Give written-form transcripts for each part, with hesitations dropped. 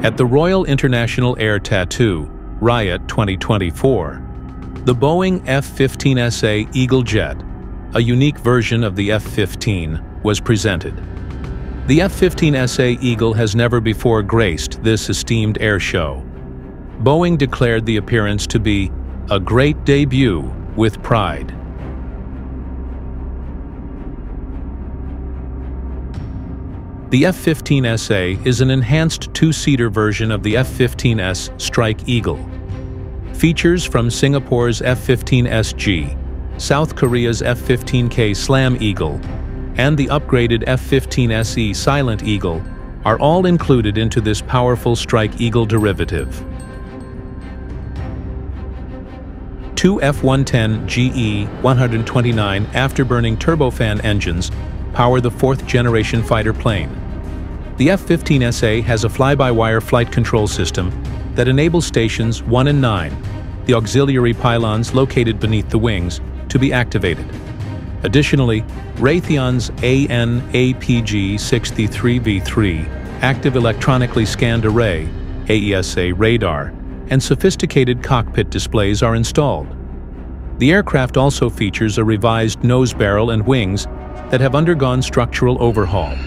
At the Royal International Air Tattoo, RIAT 2024, the Boeing F-15SA Eagle jet, a unique version of the F-15, was presented. The F-15SA Eagle has never before graced this esteemed air show. Boeing declared the appearance to be a great debut with pride. The F-15SA is an enhanced two-seater version of the F-15S Strike Eagle. Features from Singapore's F-15SG, South Korea's F-15K Slam Eagle, and the upgraded F-15SE Silent Eagle are all included into this powerful Strike Eagle derivative. Two F-110GE 129 afterburning turbofan engines power the fourth-generation fighter plane. The F-15SA has a fly-by-wire flight control system that enables stations 1 and 9, the auxiliary pylons located beneath the wings, to be activated. Additionally, Raytheon's AN/APG-63V3 active electronically scanned array, AESA radar, and sophisticated cockpit displays are installed. The aircraft also features a revised nose barrel and wings that have undergone structural overhaul.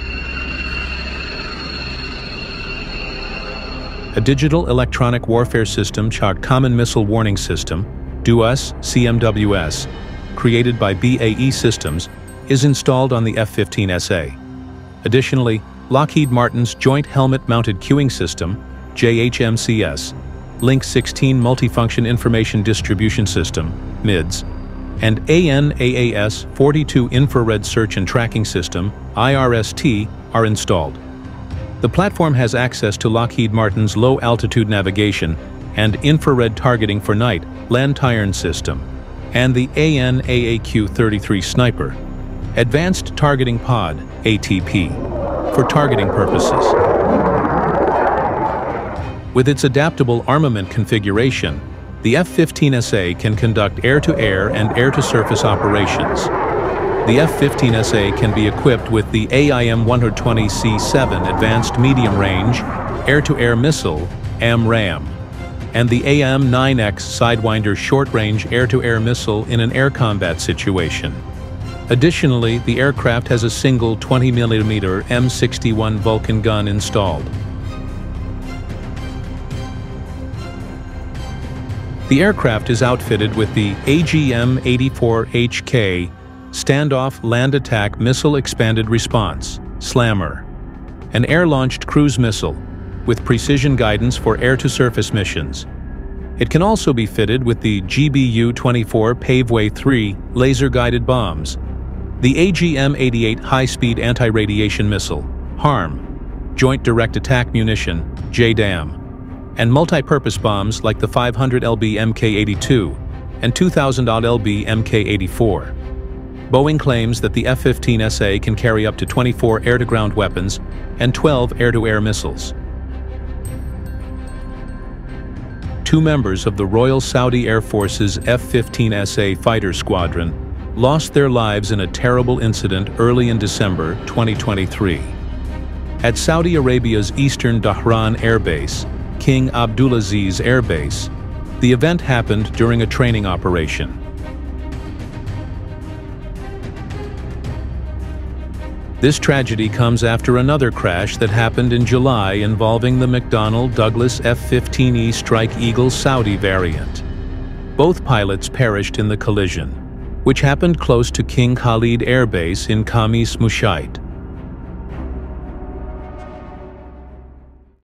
A digital electronic warfare system called Common Missile Warning System, DUAS CMWS, created by BAE Systems, is installed on the F-15SA. Additionally, Lockheed Martin's Joint Helmet-Mounted Queuing System, JHMCS, Link 16 Multifunction Information Distribution System, MIDS, and ANAAS 42 Infrared Search and Tracking System, IRST, are installed. The platform has access to Lockheed Martin's low-altitude navigation and infrared targeting for night lantern system, and the ANAAQ-33 Sniper, Advanced Targeting Pod, ATP, for targeting purposes. With its adaptable armament configuration, the F-15SA can conduct air-to-air and air-to-surface operations. The F-15SA can be equipped with the AIM-120C7 Advanced Medium Range Air-to-Air Missile, AMRAAM, and the AIM-9X Sidewinder Short-Range Air-to-Air Missile in an air combat situation. Additionally, the aircraft has a single 20mm M61 Vulcan gun installed. The aircraft is outfitted with the AGM-84HK Standoff Land Attack Missile Expanded Response, SLAMR, an air-launched cruise missile with precision guidance for air-to-surface missions. It can also be fitted with the GBU-24 Paveway 3 laser-guided bombs, the AGM-88 High-Speed Anti-Radiation Missile, HARM, Joint Direct Attack Munition, JDAM, and multi-purpose bombs like the 500 lb Mk-82 and 2000 lb Mk-84. Boeing claims that the F-15SA can carry up to 24 air-to-ground weapons and 12 air-to-air missiles. Two members of the Royal Saudi Air Force's F-15SA fighter squadron lost their lives in a terrible incident early in December 2023. At Saudi Arabia's eastern Dhahran Air Base, King Abdulaziz Air Base, the event happened during a training operation. This tragedy comes after another crash that happened in July involving the McDonnell Douglas F-15E Strike Eagle Saudi variant. Both pilots perished in the collision, which happened close to King Khalid Air Base in Khamis Musait.